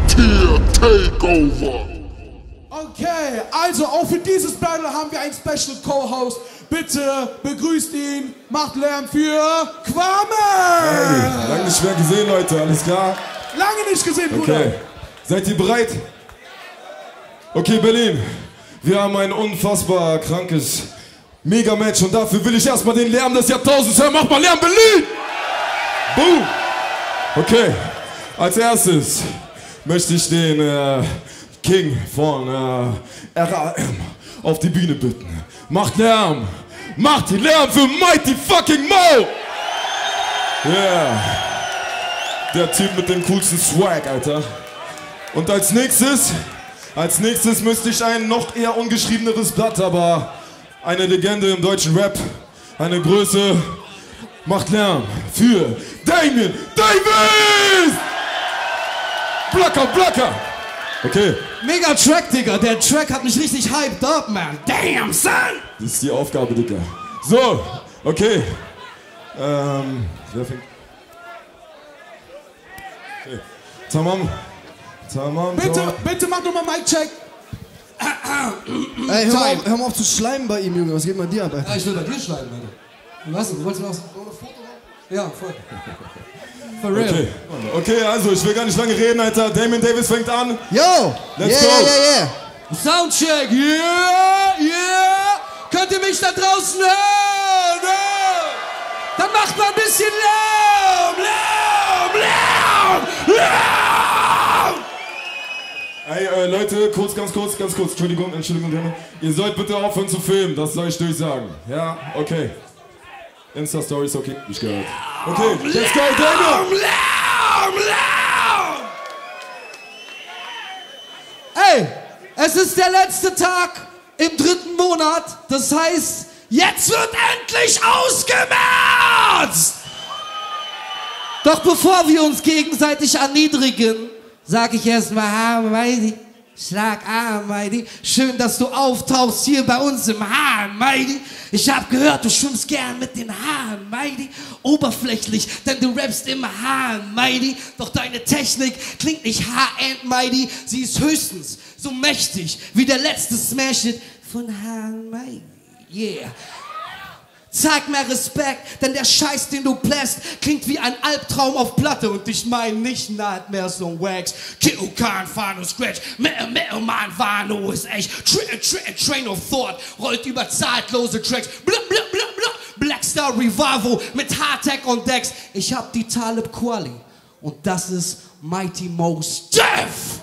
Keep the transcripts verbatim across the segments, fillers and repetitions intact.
Tier Takeover. Okay, also auch für dieses Battle haben wir einen Special Co-Host. Bitte begrüßt ihn, macht Lärm für Kwame! Hey, lange nicht mehr gesehen, Leute, alles klar? Lange nicht gesehen, Bruder. Okay, seid ihr bereit? Okay, Berlin, wir haben ein unfassbar krankes Mega-Match und dafür will ich erstmal den Lärm des Jahrtausends hören. Macht mal Lärm, Berlin! Boom! Okay, als erstes möchte ich den äh, King von äh, R A M auf die Bühne bitten. Macht Lärm! Macht Lärm für Mighty fucking Mo! Yeah! Der Typ mit dem coolsten Swag, Alter. Und als nächstes, als nächstes müsste ich ein noch eher ungeschriebeneres Blatt, aber eine Legende im deutschen Rap, eine Größe, macht Lärm für Damien Davis! Blacker, Blacker! Okay. Mega Track, Digga. Der Track hat mich richtig hyped up, man. Damn, son! Das ist die Aufgabe, Digga. So, okay. Ähm, wer fängt? Okay. Tamam. Tamam. Bitte, tamam. bitte mach nochmal Mic-Check. Ey, hör mal, auf, hör mal auf zu schleimen bei ihm, Junge. Was geht bei dir ab, ey? Ja, ich will bei dir schleimen, Alter. Was? Du wolltest noch ein Foto machen? Ja, voll. For real. Okay. Okay, also ich will gar nicht lange reden, Alter. Damien Davis fängt an. Yo! Let's yeah, go! yeah, yeah, yeah. Soundcheck, yeah, yeah! Könnt ihr mich da draußen hören? Ja? Dann macht mal ein bisschen Lärm! Lärm! Lärm! Lärm! Ey, äh, Leute, kurz, ganz kurz, ganz kurz. Entschuldigung, Entschuldigung, Entschuldigung. Ihr sollt bitte aufhören zu filmen, das soll ich durchsagen. Ja, okay. Insta-Stories, okay, ich gehört. Okay, let's go, Damien! Lärm! Lärm! Ey, es ist der letzte Tag im dritten Monat. Das heißt, jetzt wird endlich ausgemerzt! Doch bevor wir uns gegenseitig erniedrigen, sag ich erstmal, ha, Mighty, schlag an, Mighty. Schön, dass du auftauchst hier bei uns im Hahn, Mighty. Ich hab gehört, du schwimmst gern mit den Haaren, Mighty. Oberflächlich, denn du rappst im Hahn, Mighty. Doch deine Technik klingt nicht High-End, Mighty. Sie ist höchstens so mächtig wie der letzte Smash-Hit von Hahn, Mighty. Yeah. Zeig mir Respekt, denn der Scheiß, den du bläst, klingt wie ein Albtraum auf Platte. Und ich mein nicht Nightmares und Wax. Kill kein Fano Scratch, Metal Metal Man Vano ist echt. Tra tra Train of Thought rollt über zeitlose Tracks. Bla bla bla bla. Blackstar Revival mit Hardtech und Dex. Ich hab die Talib Kweli und das ist Mighty Mo's Death.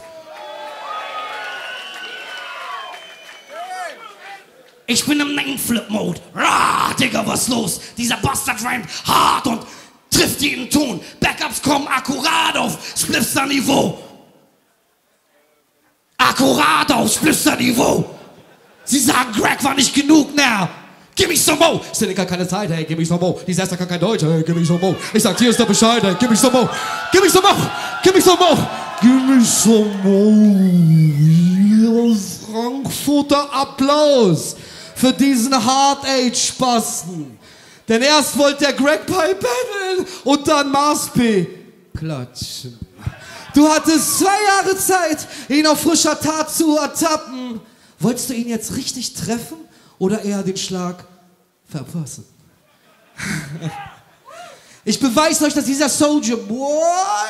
Ich bin im Name-Flip-Mode. Rah, Digga, was los? Dieser Bastard reimt hart und trifft jeden Ton. Backups kommen akkurat auf Splifster-Niveau. Akkurat auf Splifster-Niveau. Sie sagen, Greg war nicht genug, na. Give me some more. Seneca keine Zeit, hey, give me some more. Disaster kann kein Deutsch, hey, give me some more. Ich sag, hier ist der Bescheid, hey, give me some more. Give me some more. Give me some more. Give me some more. Frankfurter Applaus für diesen Hard-Age-Spasten. Denn erst wollte der Greg Pie battlen und dann Mars P klatschen. Du hattest zwei Jahre Zeit, ihn auf frischer Tat zu ertappen. Wolltest du ihn jetzt richtig treffen oder eher den Schlag verpassen? Ich beweise euch, dass dieser Soldier Boy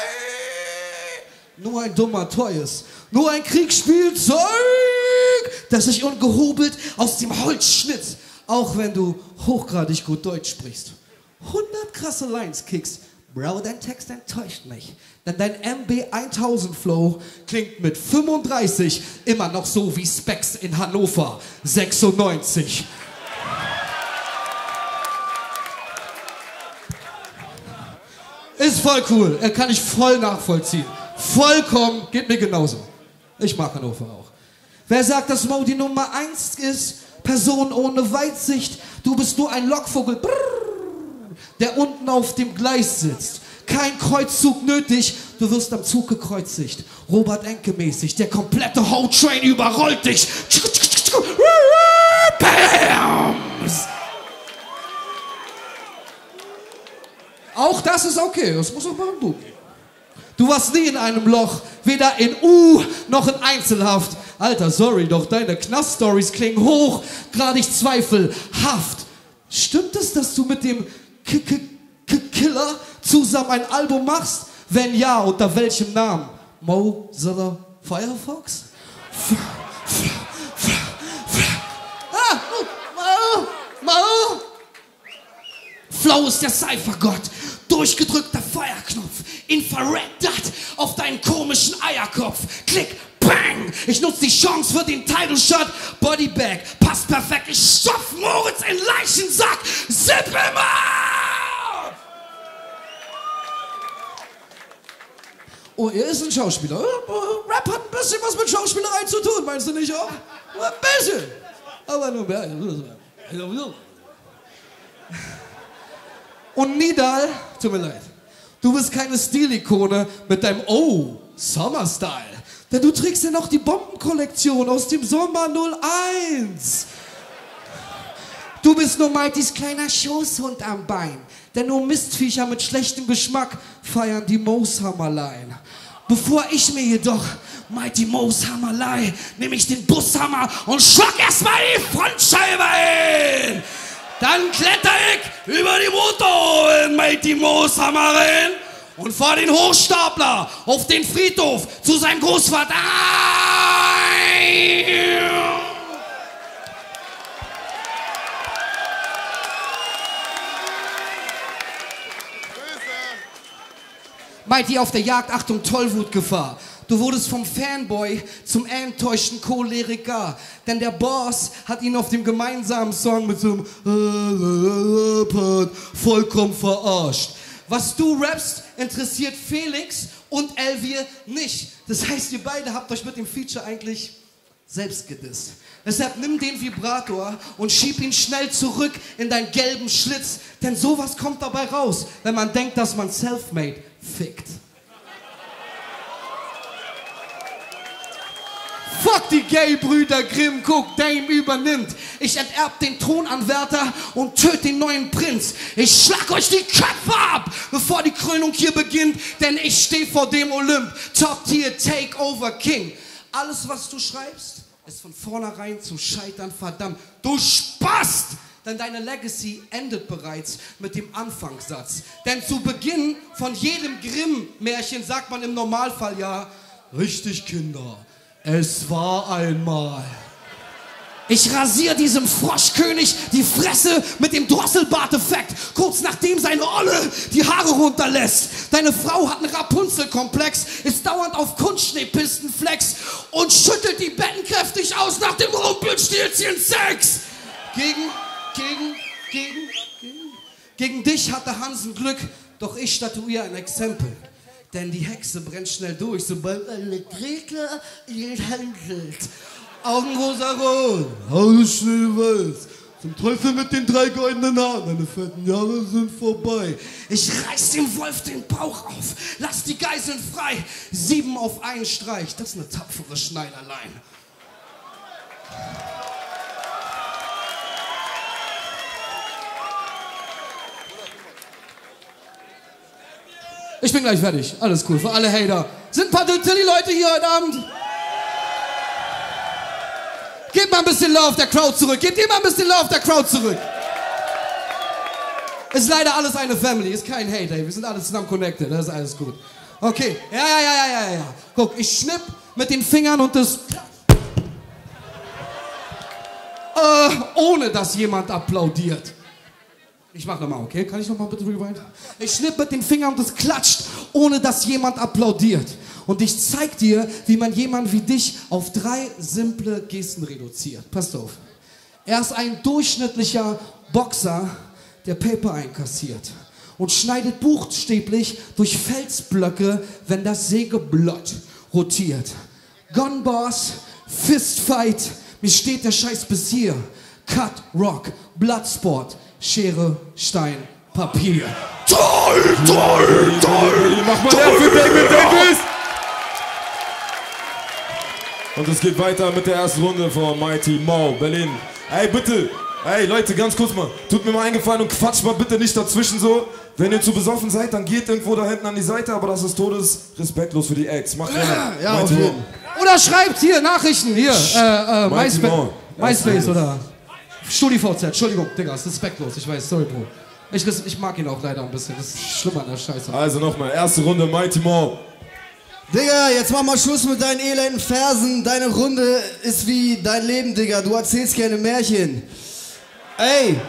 nur ein dummer Toy ist. Nur ein Kriegsspielzeug, das sich ungehobelt aus dem Holz schnitt. Auch wenn du hochgradig gut Deutsch sprichst. hundert krasse Lines kickst. Bro, dein Text enttäuscht mich. Denn dein M B tausend Flow klingt mit fünfunddreißig immer noch so wie Specs in Hannover sechsundneunzig. Ist voll cool. Er kann ich voll nachvollziehen. Vollkommen, geht mir genauso. Ich mag Hannover auch. Wer sagt, dass Mo die Nummer eins ist? Person ohne Weitsicht. Du bist nur ein Lockvogel, brrr, der unten auf dem Gleis sitzt. Kein Kreuzzug nötig, du wirst am Zug gekreuzigt. Robert Enke mäßig, der komplette Ho-Train überrollt dich. Bams! Auch das ist okay, das muss auch mal gut gehen. Du warst nie in einem Loch, weder in U noch in Einzelhaft. Alter, sorry, doch deine Knast-Stories klingen hochgradig zweifelhaft. Stimmt es, dass du mit dem K -K -K Killer zusammen ein Album machst? Wenn ja, unter welchem Namen? Mo Zilla Firefox? F F F F ah, Mo, Mo. Flow ist der Cyphergott, durchgedrückter Feuerknopf, Infrared-Dat auf deinen komischen Eierkopf. Klick, bang, ich nutze die Chance für den Title-Shot. Bodybag, passt perfekt, ich stopf Moritz in Leichensack. Zip him up! Oh, er ist ein Schauspieler. Rap hat ein bisschen was mit Schauspielerei zu tun, meinst du nicht auch? Ein bisschen. Aber nur mehr. Und Nidal, tut mir leid, du bist keine Stilikone mit deinem Oh, Summer-Style. Denn du trägst ja noch die Bombenkollektion aus dem Sommer null eins. Du bist nur Mightys kleiner Schoßhund am Bein. Denn nur Mistviecher mit schlechtem Geschmack feiern die Mooshammerlein. Bevor ich mir jedoch Mighty Mooshammer leih, nehme ich den Bushammer und schlag erstmal die Frontscheibe ein. Dann kletter ich über die Motor in Mighty Mooshammer rein und fahr den Hochstapler auf den Friedhof zu seinem Großvater. Mighty auf der Jagd, Achtung, Tollwutgefahr. Du wurdest vom Fanboy zum enttäuschten Choleriker. Denn der Boss hat ihn auf dem gemeinsamen Song mit so einem vollkommen verarscht. Was du rappst, interessiert Felix und Elvier nicht. Das heißt, ihr beide habt euch mit dem Feature eigentlich selbst gedisst. Deshalb nimm den Vibrator und schieb ihn schnell zurück in deinen gelben Schlitz. Denn sowas kommt dabei raus, wenn man denkt, dass man self-made fickt. Fuck die Gay-Brüder Grimm, guck, Dame übernimmt. Ich enterb den Thronanwärter und töte den neuen Prinz. Ich schlag euch die Köpfe ab, bevor die Krönung hier beginnt. Denn ich steh vor dem Olymp, Top-Tier, Takeover King. Alles, was du schreibst, ist von vornherein zum Scheitern verdammt. Du Spast! Denn deine Legacy endet bereits mit dem Anfangssatz. Denn zu Beginn von jedem Grimm-Märchen sagt man im Normalfall ja, richtig, Kinder, es war einmal. Ich rasiere diesem Froschkönig die Fresse mit dem Drosselbart-Effekt, kurz nachdem seine Olle die Haare runterlässt. Deine Frau hat einen Rapunzel-Komplex, ist dauernd auf Kunstschneepistenflex und schüttelt die Betten kräftig aus nach dem Rumpelstilzchen-Sex. Gegen, gegen, gegen, gegen, gegen dich hatte Hansen Glück, doch ich statuiere ein Exempel. Denn die Hexe brennt schnell durch, sobald eine Gretel ihn händelt. Augenrosa rot, alles schneeweiß. Zum Teufel mit den drei goldenen Haaren, deine fetten Jahre sind vorbei. Ich reiß dem Wolf den Bauch auf, lass die Geiseln frei. Sieben auf einen Streich, das ist eine tapfere Schneiderlein. Ich bin gleich fertig. Alles cool. Für alle Hater. Sind ein paar Tilly-Leute hier heute Abend? Gebt mal ein bisschen Love der Crowd zurück. Gebt ihr mal ein bisschen Love der Crowd zurück. Ist leider alles eine Family. Ist kein Hate, ey. Wir sind alle zusammen connected. Das ist alles gut. Okay. Ja, ja, ja, ja, ja, ja. Guck, ich schnipp mit den Fingern und das... Äh, ohne dass jemand applaudiert. Ich mach nochmal, okay? Kann ich nochmal bitte rewind? Ich schnipp mit den Fingern und es klatscht, ohne dass jemand applaudiert. Und ich zeig dir, wie man jemanden wie dich auf drei simple Gesten reduziert. Passt auf. Er ist ein durchschnittlicher Boxer, der Paper einkassiert und schneidet buchstäblich durch Felsblöcke, wenn das Sägeblatt rotiert. Gunboss, Fistfight, mir steht der Scheiß bis hier. Cut, Rock, Bloodsport, Schere, Stein, Papier. Toll, toll, toll! Mach mal Lärm für David Davis! Und es geht weiter mit der ersten Runde von Mighty Mo, Berlin. Ey, bitte, Ey, Leute, ganz kurz mal. Tut mir mal eingefallen und quatscht mal bitte nicht dazwischen so. Wenn ihr zu besoffen seid, dann geht irgendwo da hinten an die Seite, aber das ist todesrespektlos für die Acts. Macht gerne. Ja, auf jeden. Oder schreibt hier Nachrichten, hier, äh, äh, Mighty MySpace, Mo. MySpace oder StudiVZ. Entschuldigung, Digga, ist respektlos, ich weiß, sorry, Bro. Ich, ich mag ihn auch leider ein bisschen, das ist schlimmer an der Scheiße. Also nochmal, erste Runde, Mighty Mo. Digga, jetzt mach mal Schluss mit deinen elenden Versen. Deine Runde ist wie dein Leben, Digga. Du erzählst gerne Märchen. Ey!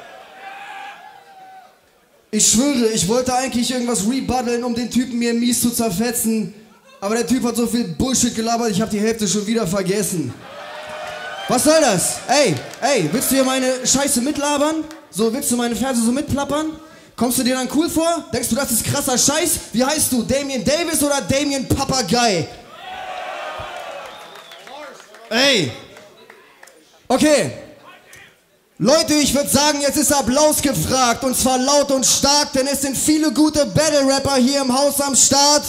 Ich schwöre, ich wollte eigentlich irgendwas rebuddeln, um den Typen mir mies zu zerfetzen. Aber der Typ hat so viel Bullshit gelabert, ich hab die Hälfte schon wieder vergessen. Was soll das? Ey, ey, willst du hier meine Scheiße mitlabern? So, willst du meine Verse so mitplappern? Kommst du dir dann cool vor? Denkst du, das ist krasser Scheiß? Wie heißt du? Damien Davis oder Damien Papagei? Ey! Okay. Leute, ich würde sagen, jetzt ist Applaus gefragt. Und zwar laut und stark, denn es sind viele gute Battle-Rapper hier im Haus am Start.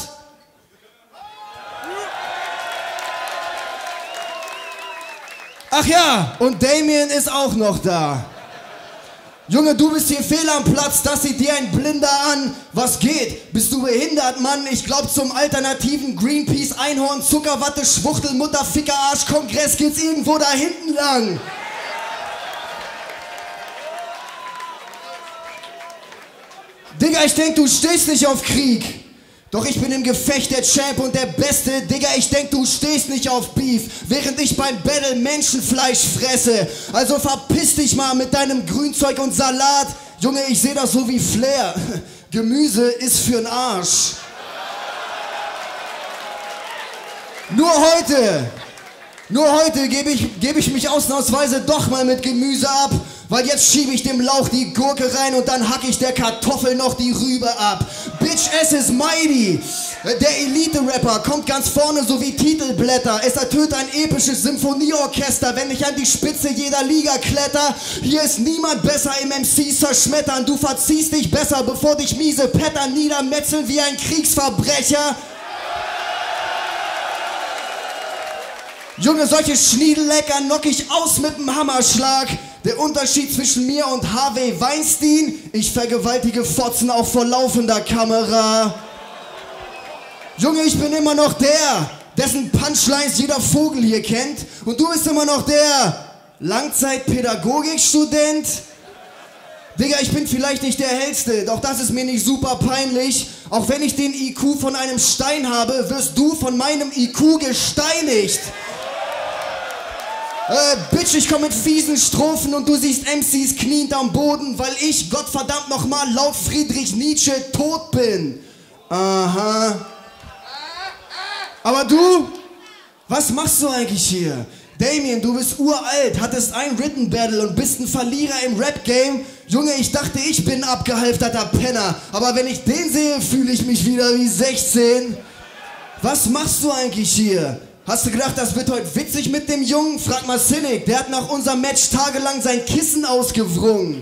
Ach ja, und Damien ist auch noch da. Junge, du bist hier fehl am Platz, das sieht dir ein Blinder an. Was geht? Bist du behindert, Mann? Ich glaub, zum alternativen Greenpeace, Einhorn, Zuckerwatte, Schwuchtel, Mutter, Ficker, Arsch, Kongress geht's irgendwo da hinten lang. Digga, ich denk, du stehst nicht auf Krieg. Doch ich bin im Gefecht der Champ und der Beste. Digga, ich denk, du stehst nicht auf Beef, während ich beim Battle Menschenfleisch fresse. Also verpiss dich mal mit deinem Grünzeug und Salat. Junge, ich seh das so wie Flair. Gemüse ist für'n Arsch. Nur heute, nur heute gebe ich, geb ich mich ausnahmsweise doch mal mit Gemüse ab. Weil jetzt schiebe ich dem Lauch die Gurke rein und dann hack ich der Kartoffel noch die Rübe ab. Bitch, es ist Mighty. Der Elite-Rapper kommt ganz vorne so wie Titelblätter. Es ertönt ein episches Symphonieorchester, wenn ich an die Spitze jeder Liga kletter. Hier ist niemand besser im M Cs zerschmettern. Du verziehst dich besser, bevor dich miese Pattern niedermetzeln wie ein Kriegsverbrecher. Junge, solche Schniedellecker knock ich aus mit dem Hammerschlag. Der Unterschied zwischen mir und Harvey Weinstein: Ich vergewaltige Fotzen auch vor laufender Kamera. Junge, ich bin immer noch der, dessen Punchlines jeder Vogel hier kennt. Und du bist immer noch der Langzeitpädagogikstudent. Digga, ich bin vielleicht nicht der Hellste, doch das ist mir nicht super peinlich. Auch wenn ich den I Q von einem Stein habe, wirst du von meinem I Q gesteinigt. Äh, Bitch, ich komm mit fiesen Strophen und du siehst M Cs kniend am Boden, weil ich, Gottverdammt nochmal, laut Friedrich Nietzsche tot bin. Aha. Aber du, was machst du eigentlich hier? Damien, du bist uralt, hattest ein Written Battle und bist ein Verlierer im Rap-Game. Junge, ich dachte, ich bin ein abgehalfterter Penner, aber wenn ich den sehe, fühle ich mich wieder wie sechzehn. Was machst du eigentlich hier? Hast du gedacht, das wird heute witzig mit dem Jungen? Frag mal Cynic, der hat nach unserem Match tagelang sein Kissen ausgewrungen.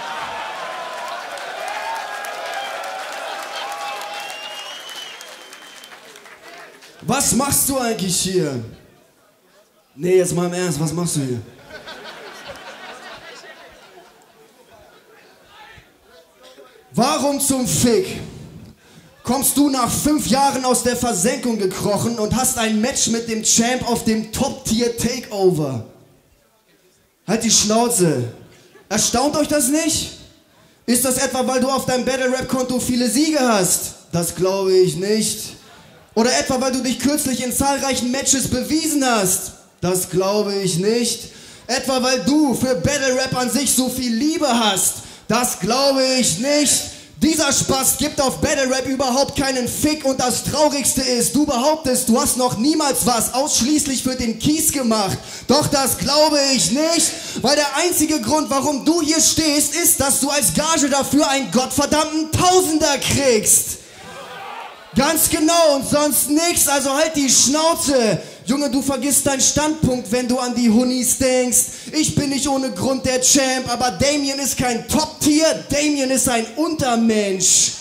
Was machst du eigentlich hier? Nee, jetzt mal im Ernst, was machst du hier? Warum zum Fick kommst du nach fünf Jahren aus der Versenkung gekrochen und hast ein Match mit dem Champ auf dem Top-Tier-Takeover? Halt die Schnauze. Erstaunt euch das nicht? Ist das etwa, weil du auf deinem Battle-Rap-Konto viele Siege hast? Das glaube ich nicht. Oder etwa, weil du dich kürzlich in zahlreichen Matches bewiesen hast? Das glaube ich nicht. Etwa, weil du für Battle-Rap an sich so viel Liebe hast? Das glaube ich nicht. Dieser Spaß gibt auf Battle Rap überhaupt keinen Fick und das Traurigste ist, du behauptest, du hast noch niemals was ausschließlich für den Kies gemacht. Doch das glaube ich nicht, weil der einzige Grund, warum du hier stehst, ist, dass du als Gage dafür einen gottverdammten Tausender kriegst. Ganz genau und sonst nix, also halt die Schnauze. Junge, du vergisst deinen Standpunkt, wenn du an die Hunnis denkst. Ich bin nicht ohne Grund der Champ, aber Damien ist kein Top-Tier, Damien ist ein Untermensch.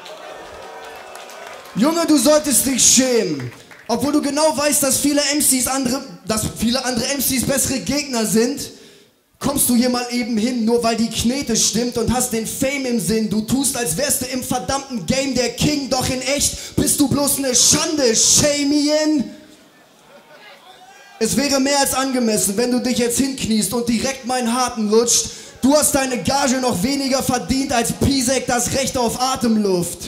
Junge, du solltest dich schämen. Obwohl du genau weißt, dass viele M Cs andere, dass viele andere M Cs bessere Gegner sind, Kommst du hier mal eben hin, nur weil die Knete stimmt und hast den Fame im Sinn. Du tust, als wärst du im verdammten Game der King, doch in echt bist du bloß eine Schande, Shamien. Es wäre mehr als angemessen, wenn du dich jetzt hinkniest und direkt meinen Harten lutscht. Du hast deine Gage noch weniger verdient als Pisek das Recht auf Atemluft.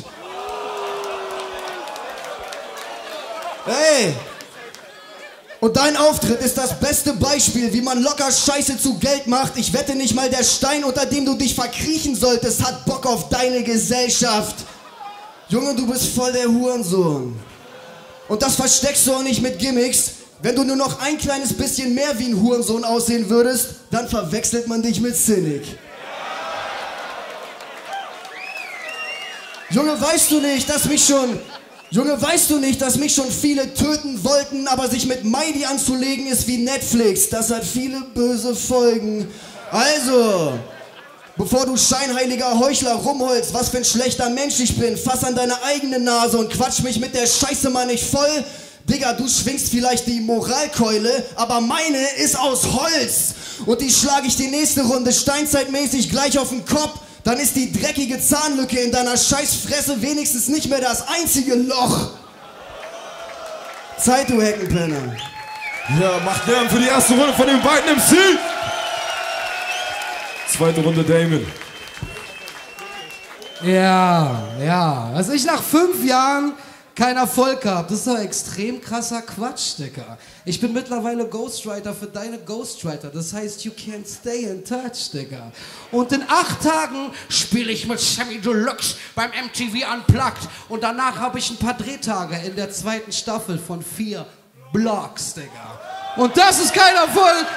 Hey! Und dein Auftritt ist das beste Beispiel, wie man locker Scheiße zu Geld macht. Ich wette nicht mal der Stein, unter dem du dich verkriechen solltest, hat Bock auf deine Gesellschaft. Junge, du bist voll der Hurensohn. Und das versteckst du auch nicht mit Gimmicks. Wenn du nur noch ein kleines bisschen mehr wie ein Hurensohn aussehen würdest, dann verwechselt man dich mit Cynic. Junge, weißt du nicht, dass mich schon... Junge, weißt du nicht, dass mich schon viele töten wollten, aber sich mit Mighty anzulegen ist wie Netflix. Das hat viele böse Folgen. Also, bevor du scheinheiliger Heuchler rumholst, was für ein schlechter Mensch ich bin, fass an deine eigene Nase und quatsch mich mit der Scheiße mal nicht voll. Digga, du schwingst vielleicht die Moralkeule, aber meine ist aus Holz. Und die schlage ich die nächste Runde steinzeitmäßig gleich auf den Kopf. Dann ist die dreckige Zahnlücke in deiner Scheißfresse wenigstens nicht mehr das einzige Loch. Zeit, du Heckenpenner. Ja, macht Lärm für die erste Runde von den beiden M C. Zweite Runde Damon. Ja, ja. Also ich nach fünf Jahren keinen Erfolg habe. Das ist doch extrem krasser Quatsch, Digga. Ich bin mittlerweile Ghostwriter für deine Ghostwriter. Das heißt, you can't stay in touch, Digga. Und in acht Tagen spiele ich mit Sammy Deluxe beim M T V Unplugged. Und danach habe ich ein paar Drehtage in der zweiten Staffel von vier Blocks, Digga. Und das ist kein Erfolg.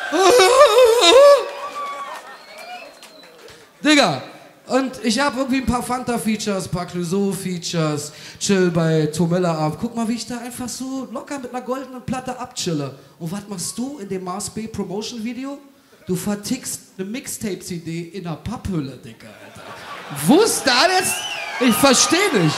Digga. Und ich habe irgendwie ein paar Fanta-Features, ein paar Clouseau-Features, chill bei Tomella ab. Guck mal, wie ich da einfach so locker mit einer goldenen Platte abchille. Und was machst du in dem Mars B Promotion-Video? Du vertickst eine Mixtape-C D in einer Papphülle, Digga, Alter. Wo ist da jetzt? Ich versteh nicht.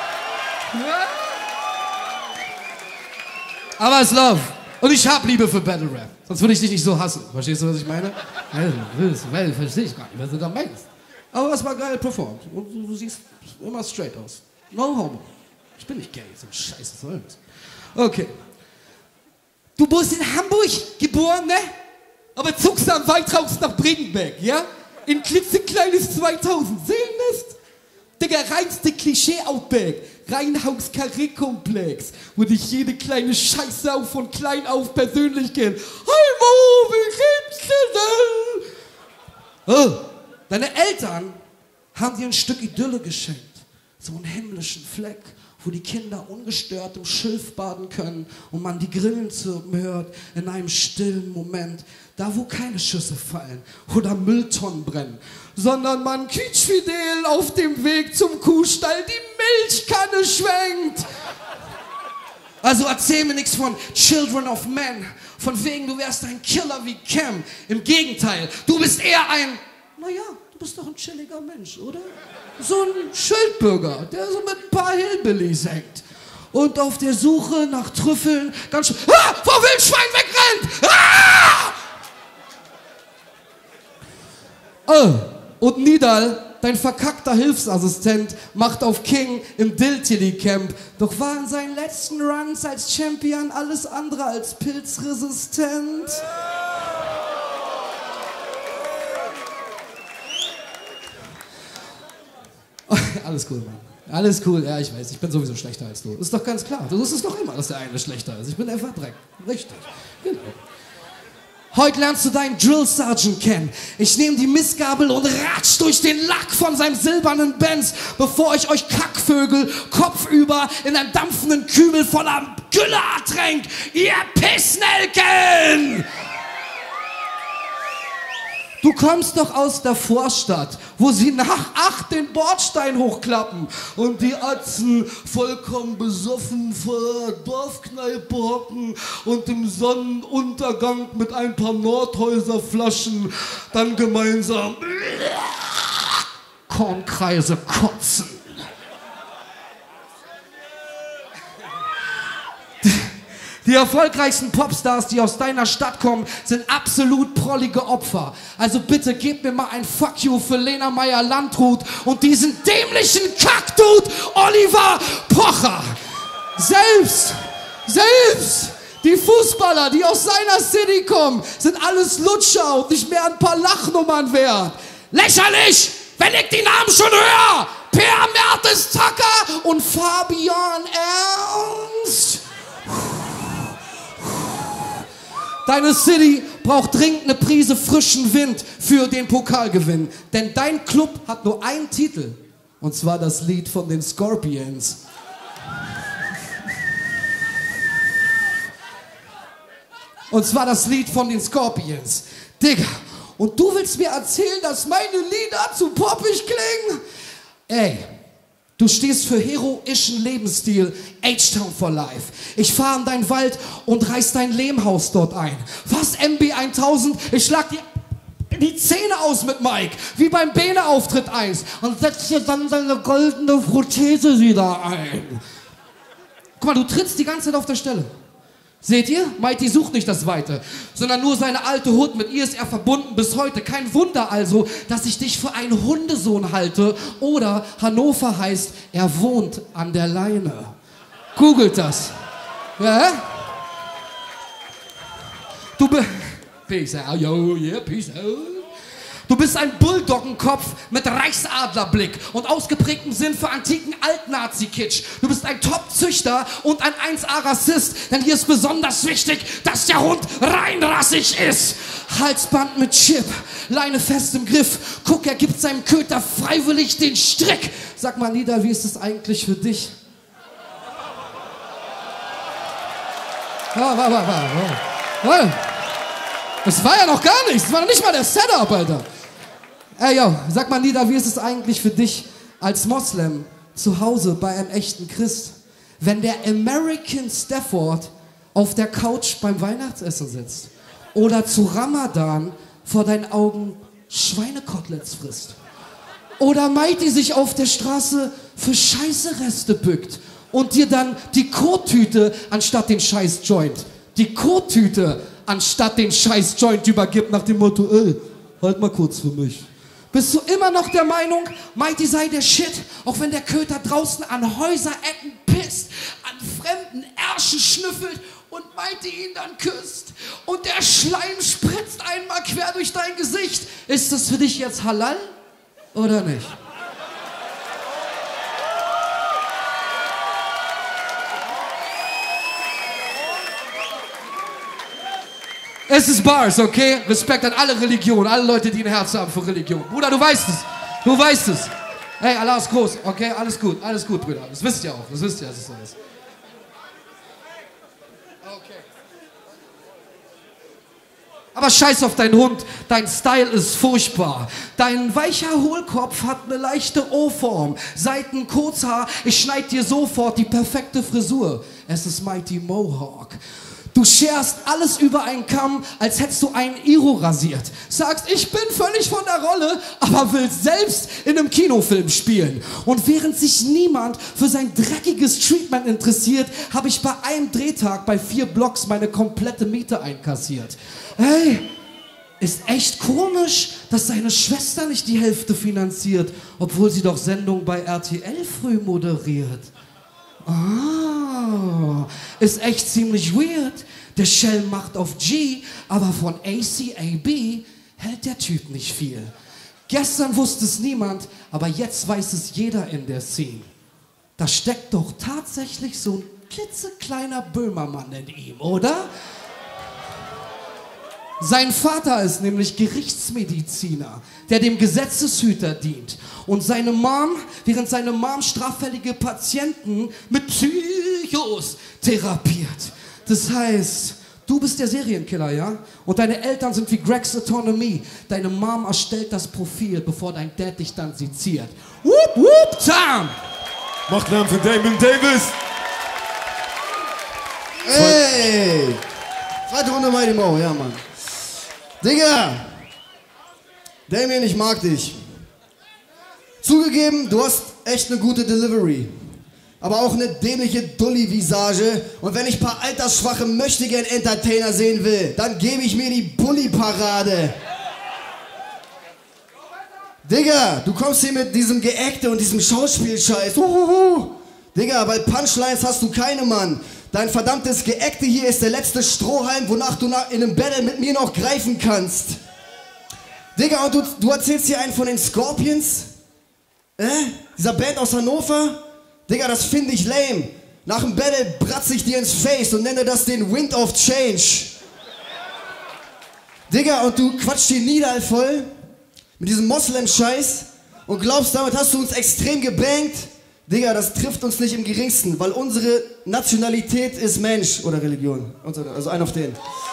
Aber es Love. Und ich hab Liebe für Battle Rap. Sonst würde ich dich nicht so hassen. Verstehst du, was ich meine? Weil, versteh ich gar nicht, was du da meinst. Aber es war geil performt. Und du, du siehst immer straight aus. No homo. Ich bin nicht gay, so ein Scheiß, was soll das? Okay. Du bist in Hamburg geboren, ne? Aber zuckst am weit raus nach Bredenberg, ja? In klitzekleines zweitausend. Seelennest? Digga, reinste Klischee-Outback. Reihenhaus-Karree-Komplex. Wo dich jede kleine Scheiße auch von klein auf persönlich kennt. Hi Mo, wie geht's dir denn? Oh. Deine Eltern haben dir ein Stück Idylle geschenkt. So einen himmlischen Fleck, wo die Kinder ungestört im Schilf baden können und man die Grillen zirpen hört in einem stillen Moment. Da, wo keine Schüsse fallen oder Mülltonnen brennen, sondern man quietschfidel auf dem Weg zum Kuhstall die Milchkanne schwenkt. Also erzähl mir nichts von Children of Men, von wegen du wärst ein Killer wie Cam. Im Gegenteil, du bist eher ein... Naja, du bist doch ein chilliger Mensch, oder? So ein Schildbürger, der so mit ein paar Hillbillies hängt. Und auf der Suche nach Trüffeln ganz schön... Ah, vor Wildschwein wegrennt! Ah! Oh, und Nidal, dein verkackter Hilfsassistent, macht auf King im Diltily-Camp. Doch war in seinen letzten Runs als Champion alles andere als pilzresistent. Alles cool, Mann. Alles cool. Ja, ich weiß, ich bin sowieso schlechter als du. Ist doch ganz klar. Du wusstest doch immer, dass der eine schlechter ist. Ich bin einfach Dreck. Richtig. Genau. Heute lernst du deinen Drill Sergeant kennen. Ich nehme die Missgabel und ratsch durch den Lack von seinem silbernen Benz, bevor ich euch Kackvögel kopfüber in einem dampfenden Kübel voller Gülle ertränkt. Ihr Pissnelken! Du kommst doch aus der Vorstadt, wo sie nach acht den Bordstein hochklappen und die Atzen vollkommen besoffen vor der Dorfkneipe hocken und im Sonnenuntergang mit ein paar Nordhäuserflaschen dann gemeinsam Kornkreise kotzen. Die erfolgreichsten Popstars, die aus deiner Stadt kommen, sind absolut prollige Opfer. Also bitte gib mir mal ein Fuck you für Lena Meyer-Landrut und diesen dämlichen Kackdude Oliver Pocher. Selbst, selbst die Fußballer, die aus seiner City kommen, sind alles Lutscher und nicht mehr ein paar Lachnummern wert. Lächerlich, wenn ich die Namen schon höre. Per Mertesacker und Fabian Ernst. Deine City braucht dringend eine Prise frischen Wind für den Pokalgewinn. Denn dein Club hat nur einen Titel. Und zwar das Lied von den Scorpions. Und zwar das Lied von den Scorpions. Digga, und du willst mir erzählen, dass meine Lieder zu poppig klingen? Ey, du stehst für heroischen Lebensstil, H-Town for Life. Ich fahre in deinen Wald und reiß dein Lehmhaus dort ein. Was, M B tausend? Ich schlag dir die Zähne aus mit Mike, wie beim Bene-Auftritt eins. Und setz dir dann deine goldene Prothese wieder ein. Guck mal, du trittst die ganze Zeit auf der Stelle. Seht ihr? Mighty sucht nicht das Weite, sondern nur seine alte Hut. Mit ihr ist er verbunden bis heute. Kein Wunder also, dass ich dich für einen Hundesohn halte. Oder Hannover heißt, er wohnt an der Leine. Googelt das. Ja? Du bist... Peace out, yo, yeah, peace out. Du bist ein Bulldoggenkopf mit Reichsadlerblick und ausgeprägtem Sinn für antiken Alt-Nazi-Kitsch. Du bist ein Top-Züchter und ein eins A-Rassist, denn hier ist besonders wichtig, dass der Hund reinrassig ist. Halsband mit Chip, Leine fest im Griff. Guck, er gibt seinem Köter freiwillig den Strick. Sag mal, Nida, wie ist es eigentlich für dich? Ja, war, war, war, war. Das war ja noch gar nichts, das war noch nicht mal der Setup, Alter. Ey, yo, sag mal, Nida, wie ist es eigentlich für dich als Moslem zu Hause bei einem echten Christ, wenn der American Stafford auf der Couch beim Weihnachtsessen sitzt oder zu Ramadan vor deinen Augen Schweinekoteletts frisst oder Mighty sich auf der Straße für Scheißereste bückt und dir dann die Kottüte anstatt den Scheiß-Joint, die Kottüte anstatt den Scheiß-Joint übergibt nach dem Motto, ey, halt mal kurz für mich. Bist du immer noch der Meinung, Mighty sei der Shit, auch wenn der Köter draußen an Häuserecken pisst, an fremden Ärschen schnüffelt und Mighty ihn dann küsst und der Schleim spritzt einmal quer durch dein Gesicht? Ist das für dich jetzt halal oder nicht? Es ist Bars, okay? Respekt an alle Religionen, alle Leute, die ein Herz haben für Religion. Bruder, du weißt es. Du weißt es. Hey, Allah ist groß, okay? Alles gut, alles gut, Bruder. Das wisst ihr auch, das wisst ihr, dass es so ist. Okay. Aber scheiß auf deinen Hund, dein Style ist furchtbar. Dein weicher Hohlkopf hat eine leichte O-Form. Seiten Kurzhaar, ich schneid dir sofort die perfekte Frisur. Es ist Mighty Mohawk. Du scherst alles über einen Kamm, als hättest du einen Iro rasiert. Sagst, ich bin völlig von der Rolle, aber willst selbst in einem Kinofilm spielen. Und während sich niemand für sein dreckiges Treatment interessiert, habe ich bei einem Drehtag bei vier Blocks meine komplette Miete einkassiert. Hey, ist echt komisch, dass seine Schwester nicht die Hälfte finanziert, obwohl sie doch Sendungen bei R T L früh moderiert. Ah, ist echt ziemlich weird. Der Shell macht auf G, aber von A C A B hält der Typ nicht viel. Gestern wusste es niemand, aber jetzt weiß es jeder in der Szene. Da steckt doch tatsächlich so ein klitzekleiner Böhmermann in ihm, oder? Sein Vater ist nämlich Gerichtsmediziner, der dem Gesetzeshüter dient. Und seine Mom, während seine Mom straffällige Patienten mit Psychos therapiert. Das heißt, du bist der Serienkiller, ja? Und deine Eltern sind wie Greg's Autonomy. Deine Mom erstellt das Profil, bevor dein Dad dich dann seziert. Whoop, whoop, Tom! Macht Lärm für Damon Davis! Ey! Zweite Runde Mighty Mo, ja, Mann. Digga! Damien, ich mag dich. Zugegeben, du hast echt eine gute Delivery. aber auch eine dämliche Dulli-Visage. Und wenn ich ein paar altersschwache Möchtegern-Entertainer sehen will, dann gebe ich mir die Bulli-Parade. Digga, du kommst hier mit diesem Geackte und diesem Schauspielscheiß. Uhuhu. Digga, weil Punchlines hast du keine, Mann. Dein verdammtes Geackte hier ist der letzte Strohhalm, wonach du in einem Battle mit mir noch greifen kannst. Digga, und du, du erzählst hier einen von den Scorpions? Äh? Dieser Band aus Hannover? Digga, das finde ich lame. Nach dem Battle bratze ich dir ins Face und nenne das den Wind of Change. Digga, und du quatschst die Niederl voll mit diesem Moslem-Scheiß und glaubst, damit hast du uns extrem gebankt. Digga, das trifft uns nicht im geringsten, weil unsere Nationalität ist Mensch oder Religion. Also ein auf den.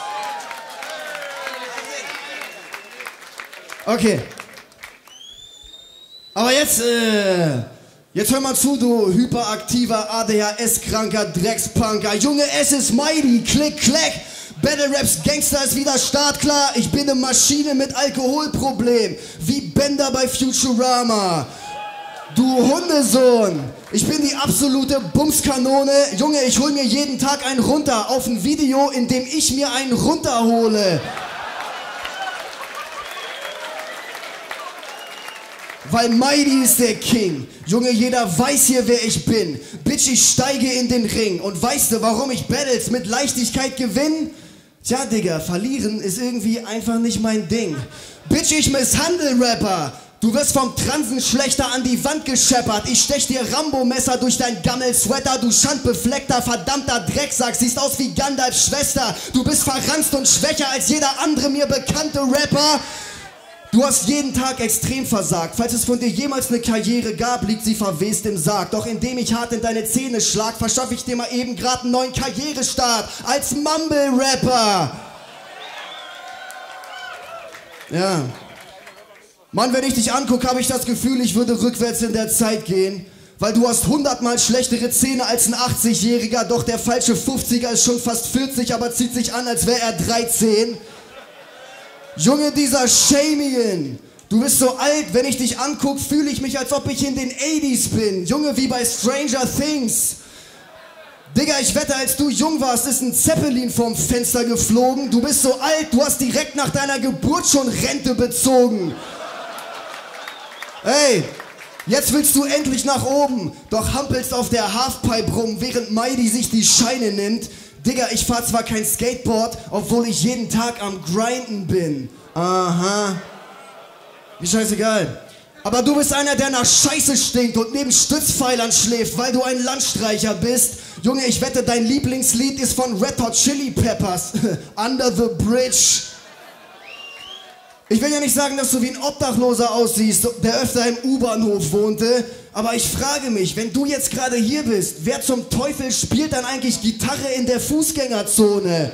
Okay. Aber jetzt, äh, jetzt hör mal zu, du hyperaktiver A D H S-kranker Dreckspunker. Junge, es ist Mighty, klick, klack. Battle Raps Gangster ist wieder startklar. Ich bin eine Maschine mit Alkoholproblem, wie Bender bei Futurama. Du Hundesohn, ich bin die absolute Bumskanone. Junge, ich hol mir jeden Tag einen runter auf ein Video, in dem ich mir einen runterhole. Weil Mighty ist der King. Junge, jeder weiß hier, wer ich bin. Bitch, ich steige in den Ring. Und weißt du, warum ich Battles mit Leichtigkeit gewinne? Tja, Digga, verlieren ist irgendwie einfach nicht mein Ding. Bitch, ich misshandle Rapper. Du wirst vom Transenschlechter an die Wand gescheppert. Ich stech dir Rambo-Messer durch dein Gammelsweater. Du schandbefleckter, verdammter Drecksack. Siehst aus wie Gandalfs Schwester. Du bist verranzt und schwächer als jeder andere mir bekannte Rapper. Du hast jeden Tag extrem versagt. Falls es von dir jemals eine Karriere gab, liegt sie verwest im Sarg. Doch indem ich hart in deine Zähne schlag, verschaffe ich dir mal eben grad einen neuen Karrierestart als Mumble-Rapper. Ja. Mann, wenn ich dich angucke, habe ich das Gefühl, ich würde rückwärts in der Zeit gehen. Weil du hast hundertmal schlechtere Zähne als ein achtzigjähriger, doch der falsche fünfziger ist schon fast vierzig, aber zieht sich an, als wäre er dreizehn. Junge, dieser Shamien. Du bist so alt, wenn ich dich anguck, fühle ich mich, als ob ich in den achtziger bin. Junge, wie bei Stranger Things. Digga, ich wette, als du jung warst, ist ein Zeppelin vom Fenster geflogen. Du bist so alt, du hast direkt nach deiner Geburt schon Rente bezogen. Ey, jetzt willst du endlich nach oben, doch hampelst auf der Halfpipe rum, während Mighty sich die Scheine nimmt. Digga, ich fahr zwar kein Skateboard, obwohl ich jeden Tag am Grinden bin. Aha. Wie scheißegal. Aber du bist einer, der nach Scheiße stinkt und neben Stützpfeilern schläft, weil du ein Landstreicher bist. Junge, ich wette, dein Lieblingslied ist von Red Hot Chili Peppers. Under the Bridge. Ich will ja nicht sagen, dass du wie ein Obdachloser aussiehst, der öfter im U-Bahnhof wohnte. Aber ich frage mich, wenn du jetzt gerade hier bist, wer zum Teufel spielt dann eigentlich Gitarre in der Fußgängerzone?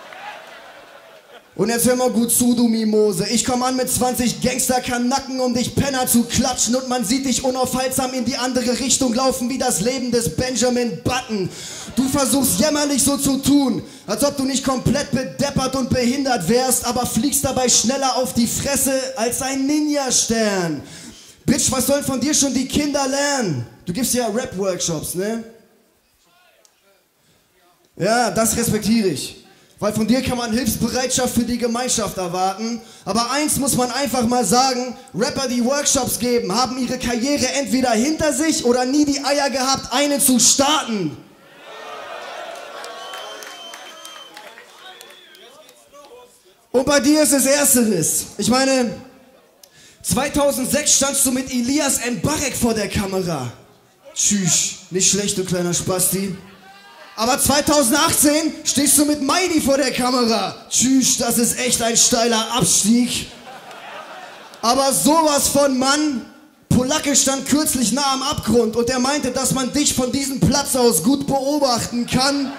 Und jetzt hör mal gut zu, du Mimose. Ich komm an mit zwanzig Gangster-Kanacken, um dich Penner zu klatschen, und man sieht dich unaufhaltsam in die andere Richtung laufen wie das Leben des Benjamin Button. Du versuchst jämmerlich so zu tun, als ob du nicht komplett bedeppert und behindert wärst, aber fliegst dabei schneller auf die Fresse als ein Ninja-Stern. Bitch, was sollen von dir schon die Kinder lernen? Du gibst ja Rap-Workshops, ne? Ja, das respektiere ich. Weil von dir kann man Hilfsbereitschaft für die Gemeinschaft erwarten. Aber eins muss man einfach mal sagen, Rapper, die Workshops geben, haben ihre Karriere entweder hinter sich oder nie die Eier gehabt, eine zu starten. Und bei dir ist es Ersteres. Ich meine, zweitausendsechs standst du mit Elias Mbarek vor der Kamera. Tschüss, nicht schlecht, du kleiner Spasti. Aber zweitausendachtzehn stehst du mit Mighty vor der Kamera. Tschüss, das ist echt ein steiler Abstieg. Aber sowas von Mann. Polacke stand kürzlich nah am Abgrund und er meinte, dass man dich von diesem Platz aus gut beobachten kann.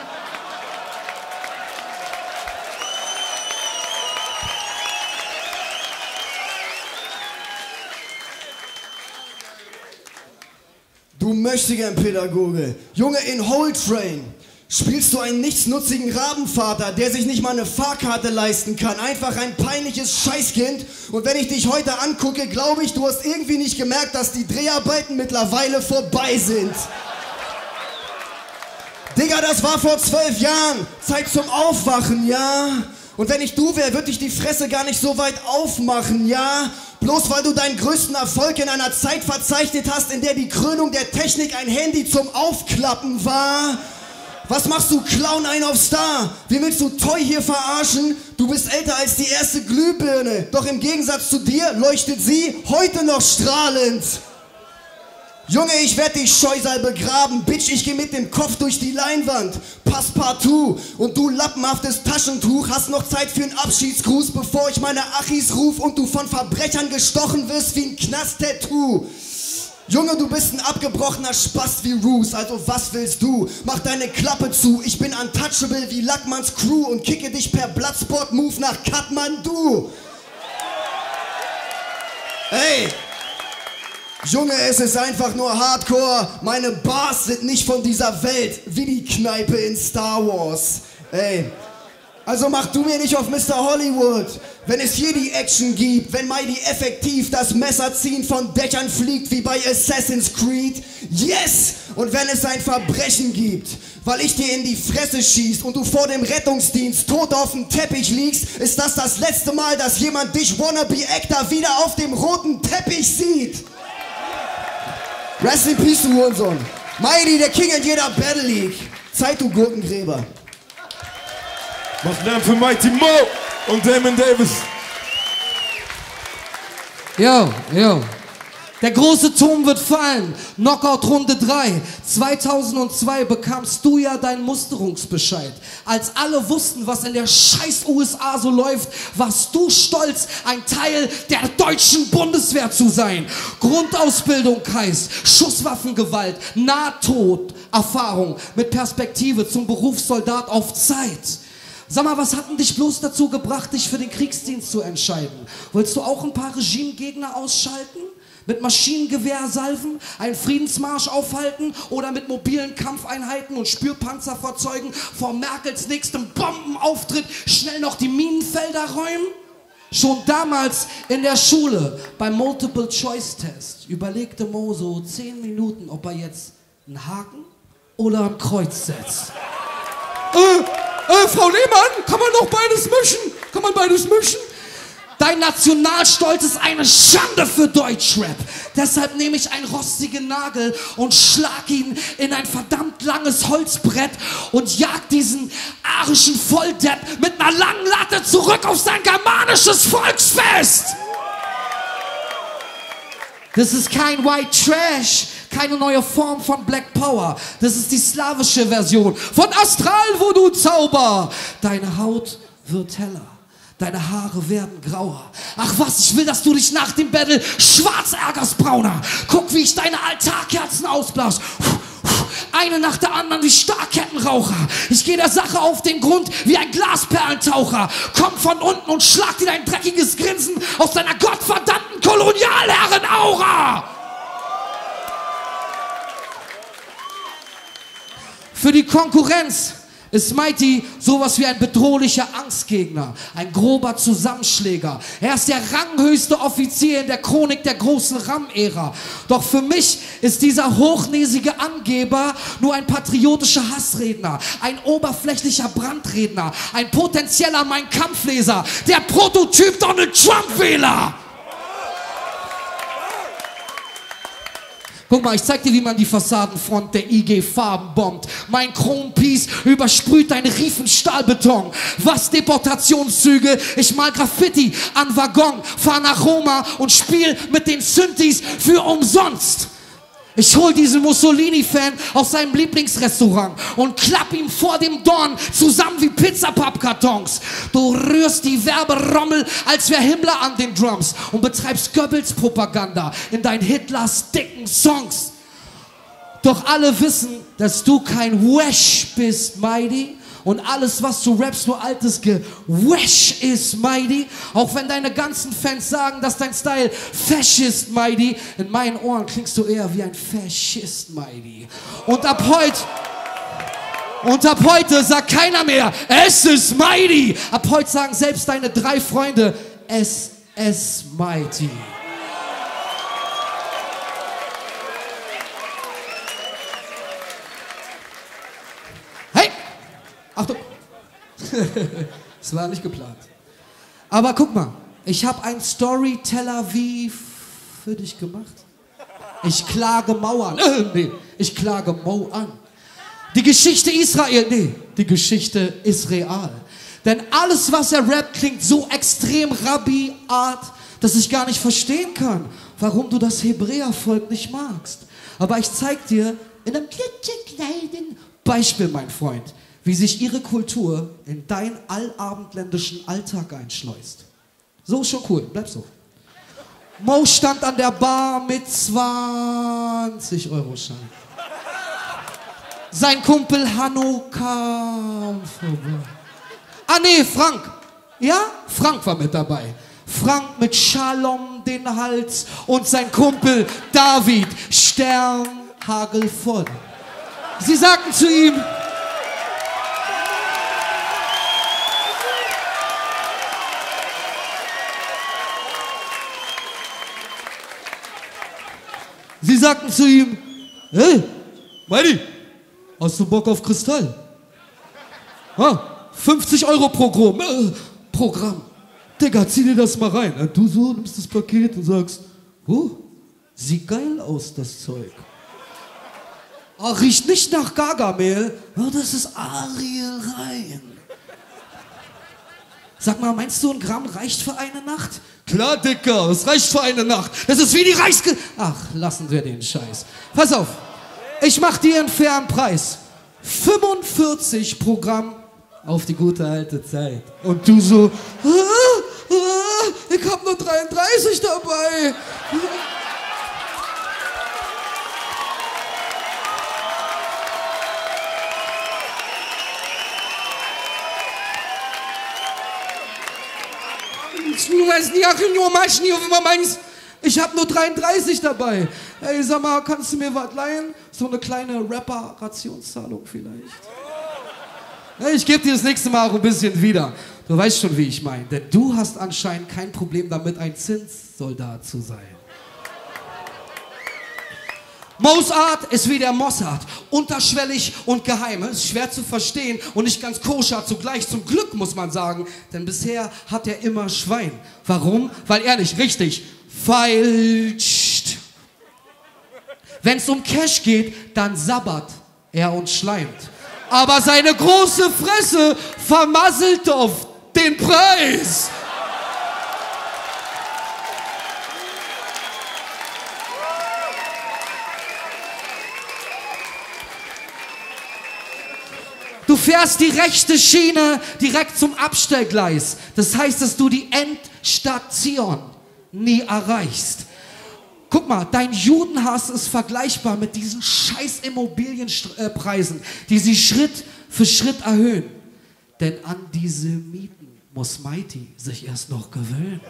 Du möchtegern Pädagoge. Junge, in Whole Train spielst du einen nichtsnutzigen Rabenvater, der sich nicht mal eine Fahrkarte leisten kann. Einfach ein peinliches Scheißkind. Und wenn ich dich heute angucke, glaube ich, du hast irgendwie nicht gemerkt, dass die Dreharbeiten mittlerweile vorbei sind. Digga, das war vor zwölf Jahren. Zeit zum Aufwachen, ja? Und wenn ich du wär, würde ich die Fresse gar nicht so weit aufmachen, ja? Bloß weil du deinen größten Erfolg in einer Zeit verzeichnet hast, in der die Krönung der Technik ein Handy zum Aufklappen war. Was machst du, Clown, ein auf Star? Wie willst du Toy hier verarschen? Du bist älter als die erste Glühbirne. Doch im Gegensatz zu dir leuchtet sie heute noch strahlend. Junge, ich werd dich Scheusal begraben. Bitch, ich geh mit dem Kopf durch die Leinwand. Passepartout. Und du lappenhaftes Taschentuch hast noch Zeit für einen Abschiedsgruß, bevor ich meine Achis ruf und du von Verbrechern gestochen wirst wie ein Knast-Tattoo. Junge, du bist ein abgebrochener Spast wie Roos, also was willst du? Mach deine Klappe zu, ich bin untouchable wie Lackmanns Crew und kicke dich per Bloodsport-Move nach Kathmandu. Ey! Junge, es ist einfach nur Hardcore. Meine Bars sind nicht von dieser Welt, wie die Kneipe in Star Wars. Ey, also mach du mir nicht auf Mister Hollywood. Wenn es hier die Action gibt, wenn Mighty effektiv das Messer ziehen von Dächern fliegt wie bei Assassin's Creed. Yes! Und wenn es ein Verbrechen gibt, weil ich dir in die Fresse schieß und du vor dem Rettungsdienst tot auf dem Teppich liegst, ist das das letzte Mal, dass jemand dich Wannabe-Actor wieder auf dem roten Teppich sieht. Rest in Peace, du Hurensohn. Mighty, der King in jeder Battle League. Zeit, du Gurkengräber. Macht Lärm für Mighty Mo und Damon Davis. Yo, yo. Der große Turm wird fallen. Knockout Runde drei. zweitausendzwei bekamst du ja deinen Musterungsbescheid. Als alle wussten, was in der scheiß U S A so läuft, warst du stolz, ein Teil der deutschen Bundeswehr zu sein. Grundausbildung heißt Schusswaffengewalt, Nahtoderfahrung mit Perspektive zum Berufssoldat auf Zeit. Sag mal, was hat denn dich bloß dazu gebracht, dich für den Kriegsdienst zu entscheiden? Wolltest du auch ein paar Regimegegner ausschalten? Mit Maschinengewehrsalven, einen Friedensmarsch aufhalten oder mit mobilen Kampfeinheiten und Spürpanzerfahrzeugen vor Merkels nächstem Bombenauftritt schnell noch die Minenfelder räumen? Schon damals in der Schule beim Multiple-Choice-Test überlegte Mo so zehn Minuten, ob er jetzt einen Haken oder ein Kreuz setzt. Äh, äh, Frau Lehmann, kann man doch beides mischen? Kann man beides mischen? Dein Nationalstolz ist eine Schande für Deutschrap. Deshalb nehme ich einen rostigen Nagel und schlag ihn in ein verdammt langes Holzbrett und jag diesen arischen Volldepp mit einer langen Latte zurück auf sein germanisches Volksfest. Das ist kein White Trash, keine neue Form von Black Power. Das ist die slawische Version von Astral Voodoo Zauber. Deine Haut wird heller. Deine Haare werden grauer. Ach was, ich will, dass du dich nach dem Battle schwarz ärgerst, Brauner. Guck, wie ich deine Altarkerzen ausblas. Eine nach der anderen wie Starkettenraucher. Ich gehe der Sache auf den Grund wie ein Glasperlentaucher. Komm von unten und schlag dir dein dreckiges Grinsen aus deiner gottverdammten Kolonialherren-Aura. Für die Konkurrenz ist Mighty sowas wie ein bedrohlicher Angstgegner, ein grober Zusammenschläger. Er ist der ranghöchste Offizier in der Chronik der großen Ram-Ära. Doch für mich ist dieser hochnäsige Angeber nur ein patriotischer Hassredner, ein oberflächlicher Brandredner, ein potenzieller Mein-Kampf-Leser, der Prototyp Donald Trump-Wähler. Guck mal, ich zeig dir, wie man die Fassadenfront der I G Farben bombt. Mein Chrompiece übersprüht deinen Riefenstahlbeton. Was Deportationszüge? Ich mal Graffiti an Waggon, fahr nach Roma und spiel mit den Synthes für umsonst. Ich hol diesen Mussolini-Fan aus seinem Lieblingsrestaurant und klapp ihm vor dem Dorn zusammen wie Pizzapappkartons. Du rührst die Werberommel, als wär Himmler an den Drums und betreibst Goebbels-Propaganda in deinen Hitlers dicken Songs. Doch alle wissen, dass du kein Wesh bist, Mighty. Und alles, was du rappst, nur altes Gewäsch ist, Mighty. Auch wenn deine ganzen Fans sagen, dass dein Style Faschist, Mighty. In meinen Ohren klingst du eher wie ein Faschist, Mighty. Und ab heute, und ab heute sagt keiner mehr, es ist Mighty. Ab heute sagen selbst deine drei Freunde, es ist Mighty. Achtung. Das war nicht geplant. Aber guck mal, ich habe ein Storyteller wie für dich gemacht. Ich klage Mau an. Äh, nee, ich klage Mo an. Die Geschichte Israel, nee, die Geschichte ist real. Denn alles, was er rappt, klingt so extrem Rabbi-Art, dass ich gar nicht verstehen kann, warum du das Hebräervolk nicht magst. Aber ich zeig dir in einem klitzekleinen Beispiel, mein Freund, wie sich ihre Kultur in deinen allabendländischen Alltag einschleust. So, schon cool, bleib so. Mo stand an der Bar mit zwanzig Euro Schein. Sein Kumpel Hanno kam vorbei. Ah nee, Frank. Ja, Frank war mit dabei. Frank mit Shalom den Hals und sein Kumpel David sternhagelvoll. Sie sagten zu ihm: Sie sagten zu ihm: Hey, Meini, hast du Bock auf Kristall? Ah, fünfzig Euro pro Gramm. Äh, Programm. Digga, zieh dir das mal rein. Und du so nimmst das Paket und sagst: Oh, sieht geil aus, das Zeug. Oh, riecht nicht nach Gargamel. Oh, das ist Ariel Rein. Sag mal, meinst du, ein Gramm reicht für eine Nacht? Klar, Dicker, das reicht für eine Nacht. Das ist wie die Reichsge... Ach, lassen wir den Scheiß. Pass auf, ich mach dir einen fairen Preis. fünfundvierzig pro Gramm auf die gute alte Zeit. Und du so: ah, ah, ich hab nur dreiunddreißig dabei. Ich hab nur dreiunddreißig dabei. Ey, sag mal, kannst du mir was leihen? So eine kleine Rapper-Rationszahlung vielleicht. Hey, ich geb dir das nächste Mal auch ein bisschen wieder. Du weißt schon, wie ich meine. Denn du hast anscheinend kein Problem damit, ein Zinssoldat zu sein. Mo's Art ist wie der Mossad, unterschwellig und geheim. Ist schwer zu verstehen und nicht ganz koscher zugleich. Zum Glück, muss man sagen, denn bisher hat er immer Schwein. Warum? Weil er nicht richtig feilscht. Wenn's um Cash geht, dann sabbert er und schleimt. Aber seine große Fresse vermasselt auf den Preis. Du fährst die rechte Schiene direkt zum Abstellgleis. Das heißt, dass du die Endstation nie erreichst. Guck mal, dein Judenhass ist vergleichbar mit diesen scheiß Immobilienpreisen, die sie Schritt für Schritt erhöhen. Denn an diese Mieten muss Mighty sich erst noch gewöhnen.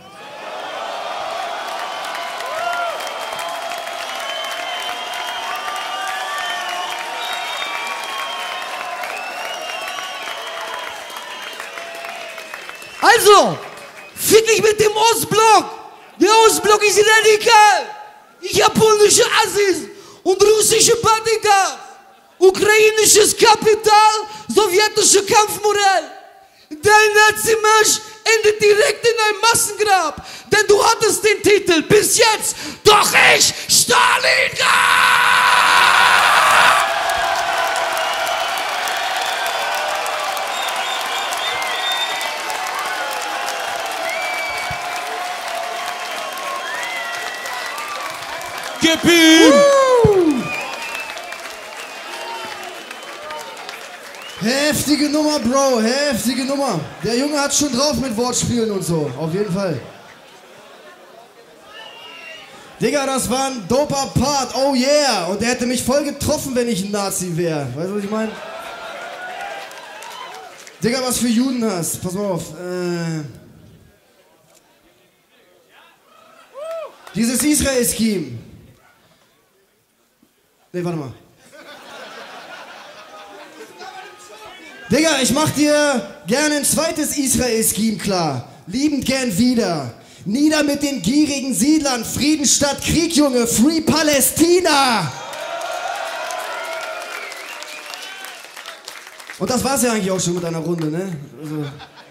Also, fick ich mit dem Ostblock. Der Ostblock ist radikal. Japanische Assis und russische Bodyguards. Ukrainisches Kapital, sowjetische Kampfmoral. Dein Nazimarsch endet direkt in einem Massengrab. Denn du hattest den Titel bis jetzt. Doch ich, Stalingrad! Gib ihm! Uh. Heftige Nummer, Bro, heftige Nummer. Der Junge hat schon drauf mit Wortspielen und so, auf jeden Fall. Digga, das war ein doper Part, oh yeah. Und der hätte mich voll getroffen, wenn ich ein Nazi wäre. Weißt du, was ich meine? Digga, was für Juden hast. Pass mal auf. Äh Dieses Israel-Scheme. Nee, warte mal. Digga, ich mach dir gerne ein zweites Israel-Scheme klar. Liebend gern wieder. Nieder mit den gierigen Siedlern. Frieden statt Krieg, Junge. Free Palästina. Und das war's ja eigentlich auch schon mit einer Runde, ne? Also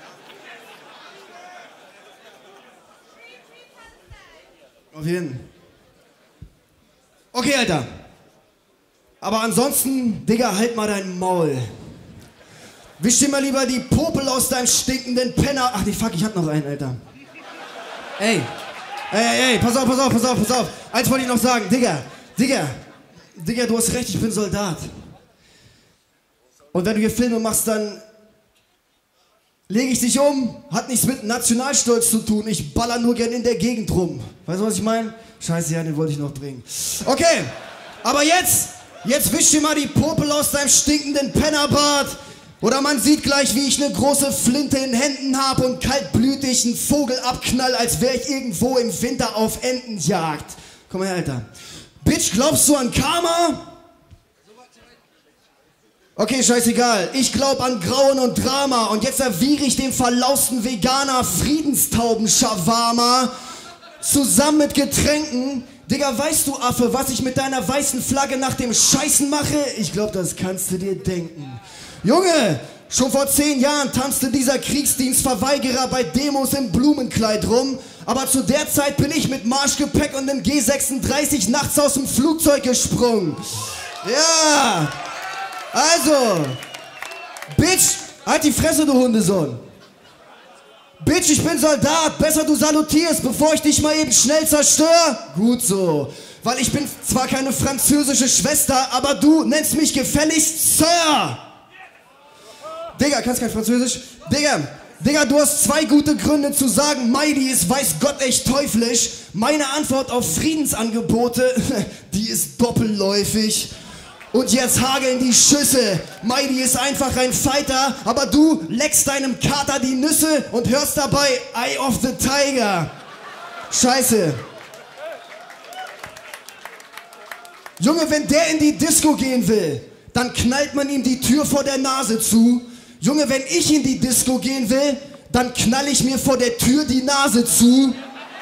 auf jeden Fall. Okay, Alter. Aber ansonsten, Digga, halt mal dein Maul. Wisch dir mal lieber die Popel aus deinem stinkenden Penner. Ach nee, fuck, ich hab noch einen, Alter. Ey. Ey, ey, ey, pass auf, pass auf, pass auf, pass auf. Eins wollte ich noch sagen, Digga, Digga. Digga, du hast recht, ich bin Soldat. Und wenn du hier Filme machst, dann lege ich dich um. Hat nichts mit Nationalstolz zu tun. Ich baller nur gern in der Gegend rum. Weißt du, was ich meine? Scheiße, ja, den wollte ich noch bringen. Okay, aber jetzt, jetzt wisch dir mal die Popel aus deinem stinkenden Pennerbart. Oder man sieht gleich, wie ich eine große Flinte in Händen habe und kaltblütig einen Vogel abknall, als wäre ich irgendwo im Winter auf Entenjagd. Komm her, Alter. Bitch, glaubst du an Karma? Okay, scheißegal. Ich glaub an Grauen und Drama. Und jetzt serviere ich dem verlausten Veganer Friedenstauben-Shawarma zusammen mit Getränken. Digga, weißt du, Affe, was ich mit deiner weißen Flagge nach dem Scheißen mache? Ich glaub, das kannst du dir denken. Junge, schon vor zehn Jahren tanzte dieser Kriegsdienstverweigerer bei Demos im Blumenkleid rum. Aber zu der Zeit bin ich mit Marschgepäck und einem G sechsunddreißig nachts aus dem Flugzeug gesprungen. Ja, also, Bitch, halt die Fresse, du Hundesohn. Bitch, ich bin Soldat, besser du salutierst, bevor ich dich mal eben schnell zerstöre. Gut so, weil ich bin zwar keine französische Schwester, aber du nennst mich gefälligst Sir. Digga, kannst kein Französisch? Digga, Digga, du hast zwei gute Gründe zu sagen, Meidi ist weiß Gott echt teuflisch. Meine Antwort auf Friedensangebote, die ist doppelläufig. Und jetzt hageln die Schüsse. Meidi ist einfach ein Fighter, aber du leckst deinem Kater die Nüsse und hörst dabei Eye of the Tiger. Scheiße. Junge, wenn der in die Disco gehen will, dann knallt man ihm die Tür vor der Nase zu. Junge, wenn ich in die Disco gehen will, dann knall ich mir vor der Tür die Nase zu.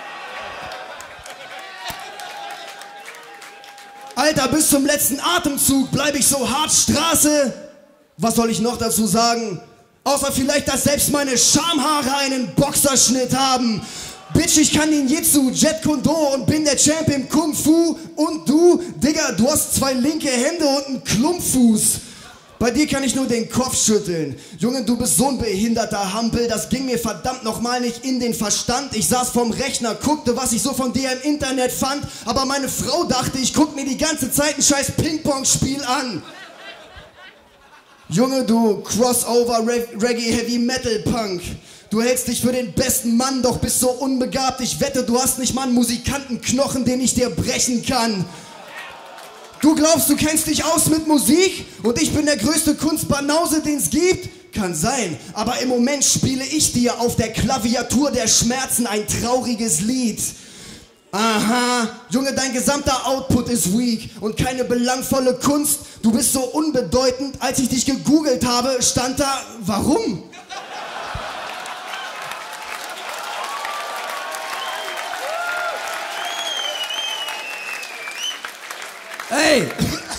Alter, bis zum letzten Atemzug bleib ich so hart Straße. Was soll ich noch dazu sagen? Außer vielleicht, dass selbst meine Schamhaare einen Boxerschnitt haben. Bitch, ich kann Ninjitsu, Jet Kundo und bin der Champ im Kung Fu. Und du, Digga, du hast zwei linke Hände und einen Klumpfuß. Bei dir kann ich nur den Kopf schütteln. Junge, du bist so ein behinderter Hampel, das ging mir verdammt nochmal nicht in den Verstand. Ich saß vorm Rechner, guckte, was ich so von dir im Internet fand, aber meine Frau dachte, ich guck mir die ganze Zeit ein scheiß Ping-Pong-Spiel an. Junge, du Crossover Reggae Heavy Metal Punk. Du hältst dich für den besten Mann, doch bist so unbegabt. Ich wette, du hast nicht mal einen Musikantenknochen, den ich dir brechen kann. Du glaubst, du kennst dich aus mit Musik und ich bin der größte Kunstbanause, den es gibt? Kann sein, aber im Moment spiele ich dir auf der Klaviatur der Schmerzen ein trauriges Lied. Aha, Junge, dein gesamter Output ist weak und keine belangvolle Kunst. Du bist so unbedeutend, als ich dich gegoogelt habe, stand da, warum? Ey!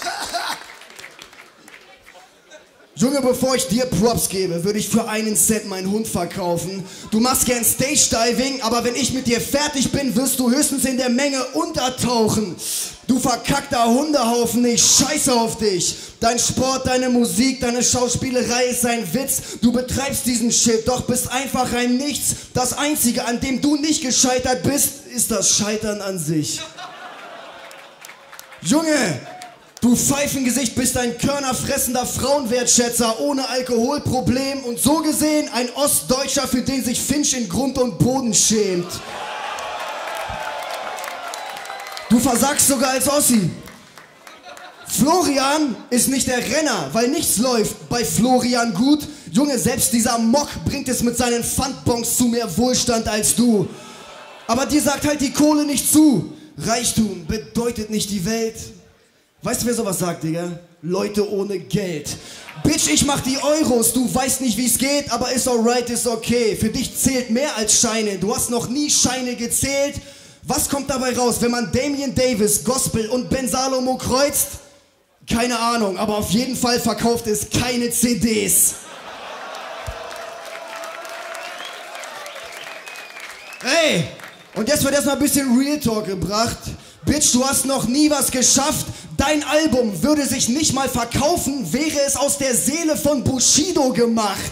Junge, bevor ich dir Props gebe, würde ich für einen Cent meinen Hund verkaufen. Du machst gern Stage-Diving, aber wenn ich mit dir fertig bin, wirst du höchstens in der Menge untertauchen. Du verkackter Hundehaufen, ich scheiße auf dich. Dein Sport, deine Musik, deine Schauspielerei ist ein Witz. Du betreibst diesen Shit, doch bist einfach ein Nichts. Das Einzige, an dem du nicht gescheitert bist, ist das Scheitern an sich. Junge, du Pfeifengesicht bist ein körnerfressender Frauenwertschätzer ohne Alkoholproblem und so gesehen ein Ostdeutscher, für den sich Finch in Grund und Boden schämt. Du versagst sogar als Ossi. Florian ist nicht der Renner, weil nichts läuft bei Florian gut. Junge, selbst dieser Mock bringt es mit seinen Pfandbons zu mehr Wohlstand als du. Aber dir sagt halt die Kohle nicht zu. Reichtum bedeutet nicht die Welt. Weißt du, wer sowas sagt, Digga? Leute ohne Geld. Bitch, ich mach die Euros, du weißt nicht, wie's geht, aber ist alright, ist okay. Für dich zählt mehr als Scheine, du hast noch nie Scheine gezählt. Was kommt dabei raus, wenn man Damian Davis, Gospel und Ben Salomo kreuzt? Keine Ahnung, aber auf jeden Fall verkauft es keine C Ds. Ey, und jetzt wird erstmal ein bisschen Real Talk gebracht. Bitch, du hast noch nie was geschafft. Dein Album würde sich nicht mal verkaufen, wäre es aus der Seele von Bushido gemacht.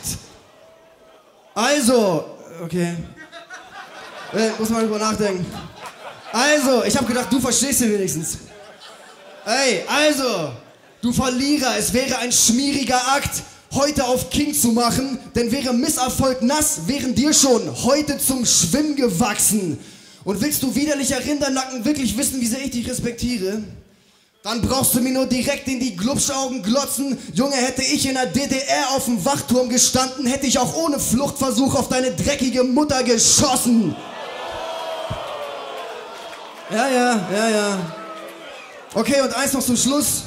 Also, okay. Äh, muss man drüber nachdenken. Also, ich hab gedacht, du verstehst ihn wenigstens. Ey, also, du Verlierer, es wäre ein schmieriger Akt, heute auf King zu machen, denn wäre Misserfolg nass, wären dir schon heute zum Schwimmen gewachsen. Und willst du widerlicher Rindernacken wirklich wissen, wie sehr ich dich respektiere? Dann brauchst du mir nur direkt in die Glubschaugen glotzen. Junge, hätte ich in der D D R auf dem Wachturm gestanden, hätte ich auch ohne Fluchtversuch auf deine dreckige Mutter geschossen. Ja, ja, ja, ja. Okay, und eins noch zum Schluss.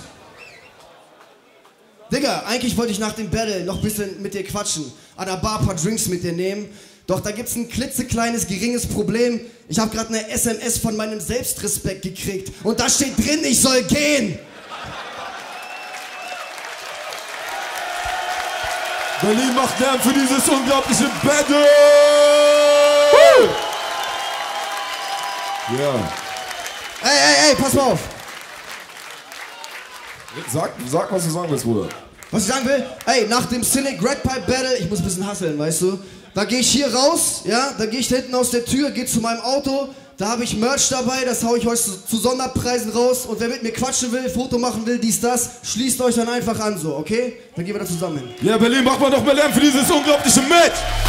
Digga, eigentlich wollte ich nach dem Battle noch ein bisschen mit dir quatschen. An der Bar ein paar Drinks mit dir nehmen. Doch da gibt's ein klitzekleines, geringes Problem. Ich habe gerade eine S M S von meinem Selbstrespekt gekriegt. Und da steht drin, ich soll gehen. Berlin macht Lärm für dieses unglaubliche Battle! Ja. Ey, ey, ey, pass mal auf. Sag, sag, was du sagen willst, Bruder. Was ich sagen will, ey, nach dem Cynic Red Pipe Battle, ich muss ein bisschen hustlen, weißt du? Da gehe ich hier raus, ja, da gehe ich da hinten aus der Tür, gehe zu meinem Auto, da habe ich Merch dabei, das hau ich euch zu, zu Sonderpreisen raus und wer mit mir quatschen will, Foto machen will, dies, das, schließt euch dann einfach an so, okay? Dann gehen wir da zusammen hin. Ja, Berlin, macht mal noch mehr Lärm für dieses unglaubliche Match!